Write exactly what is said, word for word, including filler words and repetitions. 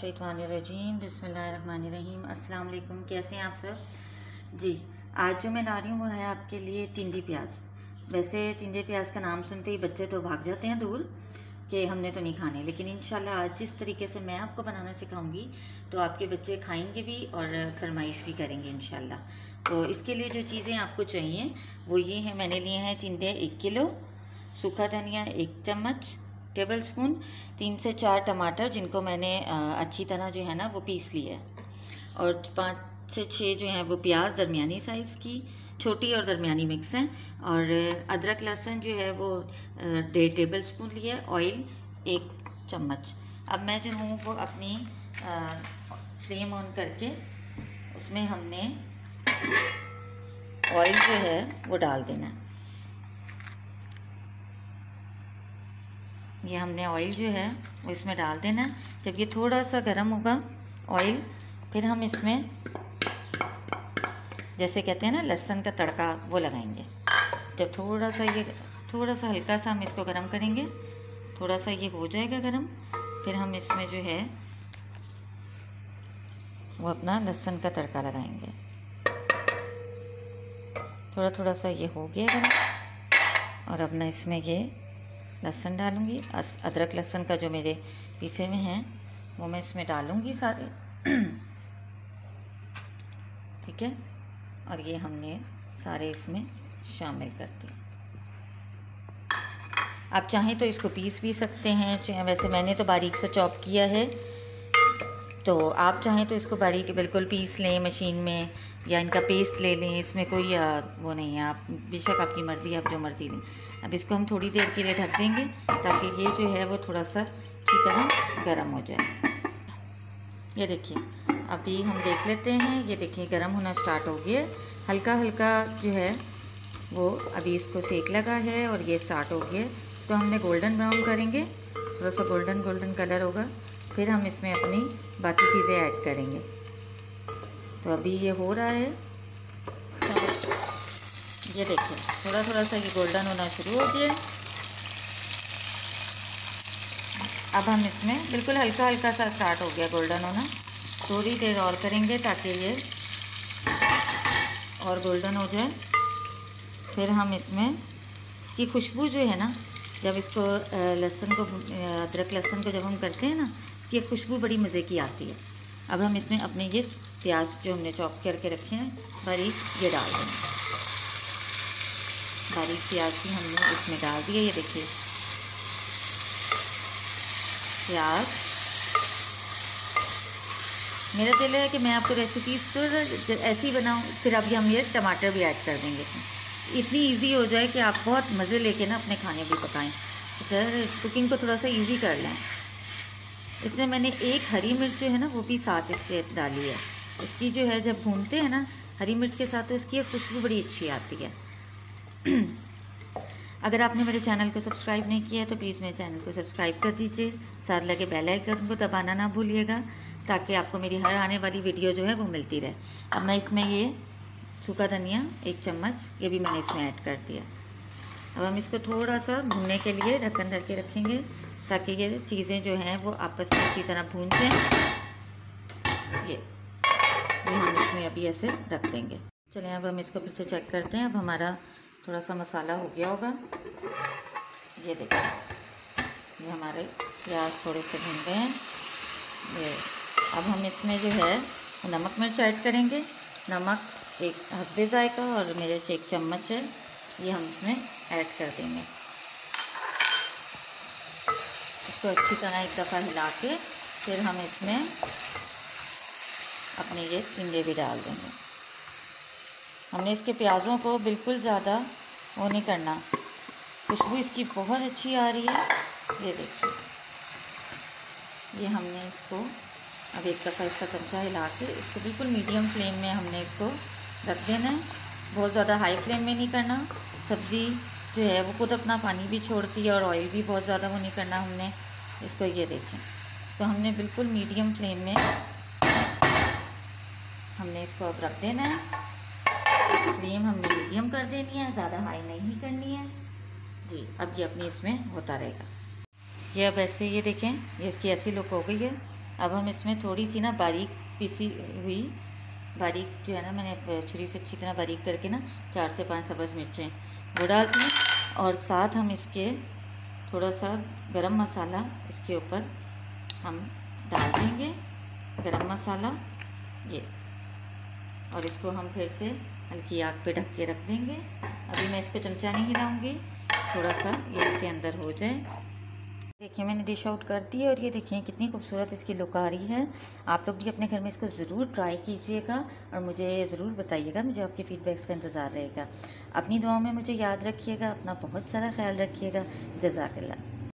मिनशैतानिर्रजीम बिस्मिल्लाहिर्रहमानिर्रहीम। अस्सलाम वालेकुम। कैसे हैं आप सब जी। आज जो मैं ला रही हूँ वो है आपके लिए तिंदी प्याज। वैसे तिंदी प्याज का नाम सुनते ही बच्चे तो भाग जाते हैं दूर कि हमने तो नहीं खाने, लेकिन इंशाल्लाह आज जिस तरीके से मैं आपको बनाना सिखाऊंगी तो आपके बच्चे खाएंगे भी और फरमाइश भी करेंगे इंशाल्लाह। तो इसके लिए जो चीज़ें आपको चाहिए वो ये हैं। मैंने लिए हैं तिंदे एक किलो, सूखा धनिया एक चम्मच टेबल स्पून, तीन से चार टमाटर जिनको मैंने अच्छी तरह जो है ना वो पीस लिया है, और पाँच से छः जो हैं वो प्याज दरमियानी साइज़ की, छोटी और दरमियानी मिक्स हैं, और अदरक लहसुन जो है वो डेढ़ टेबल स्पून लिया है, ऑयल एक चम्मच। अब मैं जो हूँ वो अपनी फ्लेम ऑन करके उसमें हमने ऑयल जो है वो डाल देना है। ये हमने ऑयल जो है वो इसमें डाल देना है। जब ये थोड़ा सा गर्म होगा ऑयल, फिर हम इसमें जैसे कहते हैं ना लहसुन का तड़का वो लगाएंगे। जब थोड़ा सा ये थोड़ा सा हल्का सा हम इसको गर्म करेंगे, थोड़ा सा ये हो जाएगा गर्म, फिर हम इसमें जो है वो अपना लहसुन का तड़का लगाएंगे। थोड़ा थोड़ा सा ये हो गया गर्म, और अब मैं इसमें ये लहसुन डालूँगी। अदरक लहसुन का जो मेरे पीसे में हैं वो मैं इसमें डालूँगी सारे ठीक है। और ये हमने सारे इसमें शामिल कर दिए। आप चाहें तो इसको पीस भी सकते हैं, वैसे मैंने तो बारीक से चॉप किया है, तो आप चाहें तो इसको बारीक बिल्कुल पीस लें मशीन में, या इनका पेस्ट ले लें, इसमें कोई वो नहीं है। आप बेशक आपकी मर्ज़ी, आप जो मर्ज़ी लें। अब इसको हम थोड़ी देर के लिए ढक देंगे ताकि ये जो है वो थोड़ा सा अच्छी तरह गर्म हो जाए। ये देखिए, अभी हम देख लेते हैं। ये देखिए गर्म होना स्टार्ट हो गया, हल्का हल्का जो है वो अभी इसको सेक लगा है और ये स्टार्ट हो गया। इसको हमने गोल्डन ब्राउन करेंगे, थोड़ा सा गोल्डन गोल्डन कलर होगा, फिर हम इसमें अपनी बाकी चीज़ें ऐड करेंगे। तो अभी ये हो रहा है, ये देखिए थोड़ा थोड़ा सा ये गोल्डन होना शुरू हो गया। अब हम इसमें बिल्कुल हल्का हल्का सा स्टार्ट हो गया गोल्डन होना, थोड़ी देर और करेंगे ताकि ये और गोल्डन हो जाए। फिर हम इसमें इसकी खुशबू जो है ना, जब इसको लहसुन को अदरक लहसुन को जब हम करते हैं ना, इसकी खुशबू बड़ी मज़े की आती है। अब हम इसमें अपने ये प्याज जो हमने चॉप करके रखे हैं बारीक, ये डाल देंगे। बारीक प्याज भी हमने इसमें डाल दिया। ये देखिए प्याज, मेरा दिल है कि मैं आपको रेसिपीज़ तो ऐसी बनाऊं, फिर अभी हम ये टमाटर भी ऐड कर देंगे, इतनी इजी हो जाए कि आप बहुत मज़े लेके ना अपने खाने भी पकाएं। तो कुकिंग को थोड़ा सा इजी कर लें। इसमें मैंने एक हरी मिर्च जो है ना वो भी साथ इसके डाली है। इसकी जो है जब भूनते हैं ना हरी मिर्च के साथ, तो इसकी खुशबू बड़ी अच्छी आती है। अगर आपने मेरे चैनल को सब्सक्राइब नहीं किया है तो प्लीज़ मेरे चैनल को सब्सक्राइब कर दीजिए, साथ लगे बेल आइकन को दबाना ना भूलिएगा ताकि आपको मेरी हर आने वाली वीडियो जो है वो मिलती रहे। अब मैं इसमें ये सूखा धनिया एक चम्मच ये भी मैंने इसमें ऐड कर दिया। अब हम इसको थोड़ा सा भूनने के लिए ढक्कन ढक के रखेंगे ताकि ये चीज़ें जो हैं वो आपस में अच्छी तरह भून जाएं। ये ये हम इसमें अभी ऐसे रख देंगे। चलिए अब हम इसको फिर से चेक करते हैं। अब हमारा थोड़ा सा मसाला हो गया होगा। ये देखिए ये हमारे प्याज थोड़े से भून गए हैं। ये अब हम इसमें जो है नमक मिर्च ऐड करेंगे। नमक एक हस्बे जायका और मेरे से एक चम्मच है, ये हम इसमें ऐड कर देंगे। इसको अच्छी तरह एक दफ़ा हिला के फिर हम इसमें अपने ये टिंडे भी डाल देंगे। हमने इसके प्याज़ों को बिल्कुल ज़्यादा वो नहीं करना, खुशबू इसकी बहुत अच्छी आ रही है। ये देखिए ये हमने इसको अब एक दफ़ा इसका चमचा हिला के इसको बिल्कुल मीडियम फ्लेम में हमने इसको रख देना है। बहुत ज़्यादा हाई फ्लेम में नहीं करना। सब्ज़ी जो है वो खुद अपना पानी भी छोड़ती है और ऑयल भी बहुत ज़्यादा वो नहीं करना हमने इसको। ये देखें तो हमने बिल्कुल मीडियम फ्लेम में हमने इसको अब रख देना है। फ्लेम हमने मीडियम कर देनी है, ज़्यादा हाई नहीं करनी है जी। अब ये अपनी इसमें होता रहेगा। ये अब ऐसे ये देखें, ये इसकी ऐसी लुक हो गई है। अब हम इसमें थोड़ी सी ना बारीक पीसी हुई, बारीक जो है ना, मैंने छुरी से अच्छी तरह बारीक करके ना चार से पांच सब्ज़ मिर्चें वो डालती हूँ, और साथ हम इसके थोड़ा सा गरम मसाला इसके ऊपर हम डाल देंगे, गरम मसाला ये, और इसको हम फिर से हल्की आग पे ढक के रख देंगे। अभी मैं इस पर चमचा नहीं हिलाऊंगी, थोड़ा सा ये इसके अंदर हो जाए। देखिए मैंने डिश आउट कर दी है, और ये देखिए कितनी खूबसूरत इसकी लुक आ रही है। आप लोग भी अपने घर में इसको ज़रूर ट्राई कीजिएगा और मुझे ज़रूर बताइएगा, मुझे आपके फीडबैक्स का इंतज़ार रहेगा। अपनी दुआओं में मुझे याद रखिएगा, अपना बहुत सारा ख्याल रखिएगा। जज़ाकल्लाह।